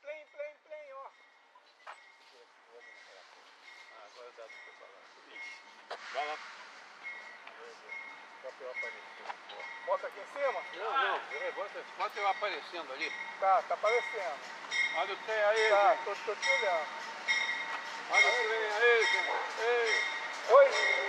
Plém, ó. Agora dá pra falar. Vai lá. Bota eu aparecendo. Bota aqui em cima? Não. Bota eu aparecendo ali. Tá aparecendo. Olha o trem aí, Tá, gente. tô te olhando. Olha o trem aí, gente. Ei. Oi?